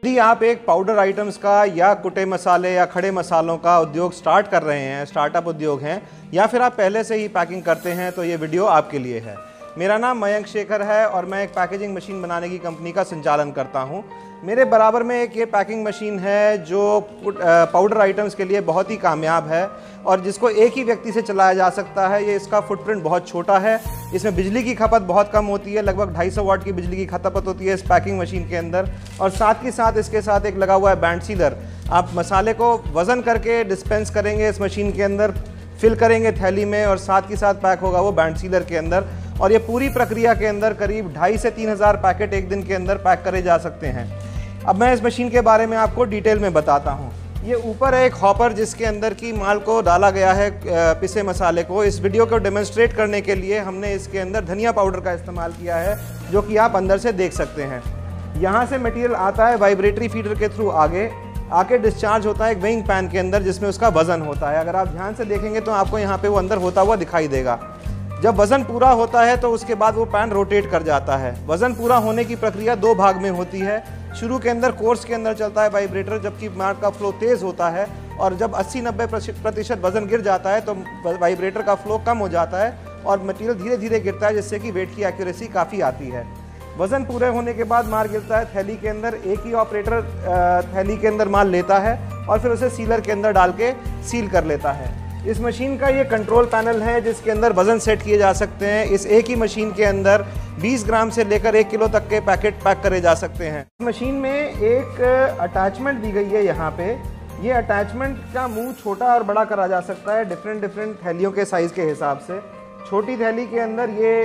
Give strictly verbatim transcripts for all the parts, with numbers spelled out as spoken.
यदि आप एक पाउडर आइटम्स का या कुटे मसाले या खड़े मसालों का उद्योग स्टार्ट कर रहे हैं, स्टार्टअप उद्योग हैं, या फिर आप पहले से ही पैकिंग करते हैं, तो ये वीडियो आपके लिए है। मेरा नाम मयंक शेखर है और मैं एक पैकेजिंग मशीन बनाने की कंपनी का संचालन करता हूँ। मेरे बराबर में एक ये पैकिंग मशीन है जो पाउडर आइटम्स के लिए बहुत ही कामयाब है और जिसको एक ही व्यक्ति से चलाया जा सकता है। ये इसका फुटप्रिंट बहुत छोटा है, इसमें बिजली की खपत बहुत कम होती है, लगभग ढाई सौ वाट की बिजली की खपत होती है इस पैकिंग मशीन के अंदर। और साथ ही साथ इसके साथ एक लगा हुआ है बैंड सीलर। आप मसाले को वज़न करके डिस्पेंस करेंगे इस मशीन के अंदर, फिल करेंगे थैली में और साथ ही साथ पैक होगा वो बैंड सीलर के अंदर। और ये पूरी प्रक्रिया के अंदर करीब ढाई से तीन हज़ार पैकेट एक दिन के अंदर पैक करे जा सकते हैं। अब मैं इस मशीन के बारे में आपको डिटेल में बताता हूँ। ये ऊपर है एक हॉपर जिसके अंदर की माल को डाला गया है, पिसे मसाले को। इस वीडियो को डेमोन्स्ट्रेट करने के लिए हमने इसके अंदर धनिया पाउडर का इस्तेमाल किया है, जो कि आप अंदर से देख सकते हैं। यहाँ से मटेरियल आता है वाइब्रेटरी फीडर के थ्रू आगे, आके डिस्चार्ज होता है एक वेइंग पैन के अंदर जिसमें उसका वज़न होता है। अगर आप ध्यान से देखेंगे तो आपको यहाँ पे वो अंदर होता हुआ दिखाई देगा। जब वज़न पूरा होता है तो उसके बाद वो पैन रोटेट कर जाता है। वज़न पूरा होने की प्रक्रिया दो भाग में होती है। शुरू के अंदर कोर्स के अंदर चलता है वाइब्रेटर, जबकि माल का फ्लो तेज़ होता है, और जब अस्सी नब्बे प्रतिशत वज़न गिर जाता है तो वाइब्रेटर का फ्लो कम हो जाता है और मटेरियल धीरे धीरे गिरता है, जिससे कि वेट की एक्यूरेसी काफ़ी आती है। वज़न पूरे होने के बाद माल गिरता है थैली के अंदर। एक ही ऑपरेटर थैली के अंदर माल लेता है और फिर उसे सीलर के अंदर डाल के सील कर लेता है। इस मशीन का ये कंट्रोल पैनल है जिसके अंदर वज़न सेट किए जा सकते हैं। इस एक ही मशीन के अंदर बीस ग्राम से लेकर एक किलो तक के पैकेट पैक करे जा सकते हैं। इस मशीन में एक अटैचमेंट दी गई है यहाँ पे। ये अटैचमेंट का मुंह छोटा और बड़ा करा जा सकता है डिफरेंट डिफरेंट थैलियों के साइज़ के हिसाब से। छोटी थैली के अंदर ये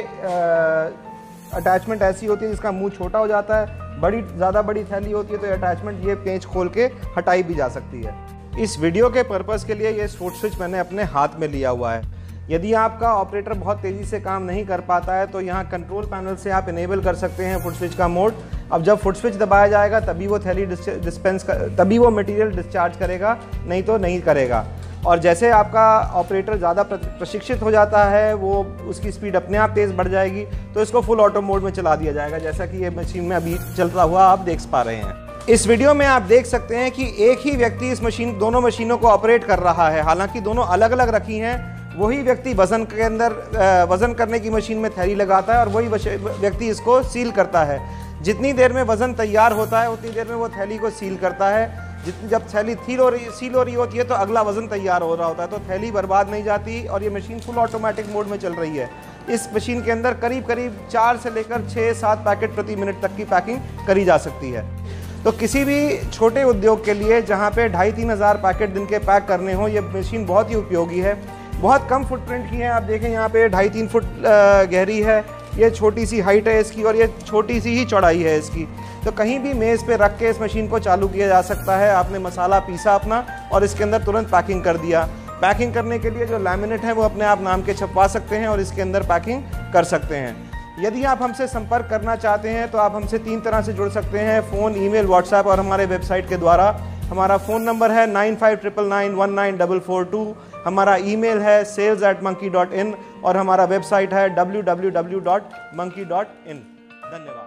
अटैचमेंट ऐसी होती है जिसका मुंह छोटा हो जाता है। बड़ी ज़्यादा बड़ी थैली होती है तो अटैचमेंट ये पेंच खोल के हटाई भी जा सकती है। इस वीडियो के पर्पज़ के लिए ये फुट स्विच मैंने अपने हाथ में लिया हुआ है। यदि आपका ऑपरेटर बहुत तेज़ी से काम नहीं कर पाता है तो यहाँ कंट्रोल पैनल से आप इनेबल कर सकते हैं फुट स्विच का मोड। अब जब फुट स्विच दबाया जाएगा तभी वो थैली डिस्पेंस कर तभी वो मटेरियल डिस्चार्ज करेगा, नहीं तो नहीं करेगा। और जैसे आपका ऑपरेटर ज़्यादा प्रशिक्षित हो जाता है, वो उसकी स्पीड अपने आप तेज़ बढ़ जाएगी, तो इसको फुल ऑटो मोड में चला दिया जाएगा, जैसा कि ये मशीन में अभी चलता हुआ आप देख पा रहे हैं। इस वीडियो में आप देख सकते हैं कि एक ही व्यक्ति इस मशीन दोनों मशीनों को ऑपरेट कर रहा है। हालांकि दोनों अलग अलग रखी हैं, वही व्यक्ति वज़न के अंदर वज़न करने की मशीन में थैली लगाता है और वही व्यक्ति इसको सील करता है। जितनी देर में वज़न तैयार होता है उतनी देर में वो थैली को सील करता है। जितनी जब थैली सील हो रही सील हो रही होती है तो अगला वज़न तैयार हो रहा होता है, तो थैली बर्बाद नहीं जाती और ये मशीन फुल ऑटोमेटिक मोड में चल रही है। इस मशीन के अंदर करीब करीब चार से लेकर छः सात पैकेट प्रति मिनट तक की पैकिंग करी जा सकती है। तो किसी भी छोटे उद्योग के लिए जहाँ पे ढाई तीन हज़ार पैकेट दिन के पैक करने हो, ये मशीन बहुत ही उपयोगी है। बहुत कम फुटप्रिंट की है। आप देखें यहाँ पे ढाई तीन फुट गहरी है, ये छोटी सी हाइट है इसकी और ये छोटी सी ही चौड़ाई है इसकी। तो कहीं भी मेज़ पे रख के इस मशीन को चालू किया जा सकता है। आपने मसाला पीसा अपना और इसके अंदर तुरंत पैकिंग कर दिया। पैकिंग करने के लिए जो लैमिनेट है वो अपने आप नाम के छपवा सकते हैं और इसके अंदर पैकिंग कर सकते हैं। यदि आप हमसे संपर्क करना चाहते हैं तो आप हमसे तीन तरह से जुड़ सकते हैं, फ़ोन, ईमेल, व्हाट्सएप और हमारे वेबसाइट के द्वारा। हमारा फ़ोन नंबर है nine five triple nine one nine double four two. हमारा ईमेल है sales at monkey dot in और हमारा वेबसाइट है W W W dot monkey dot in. धन्यवाद।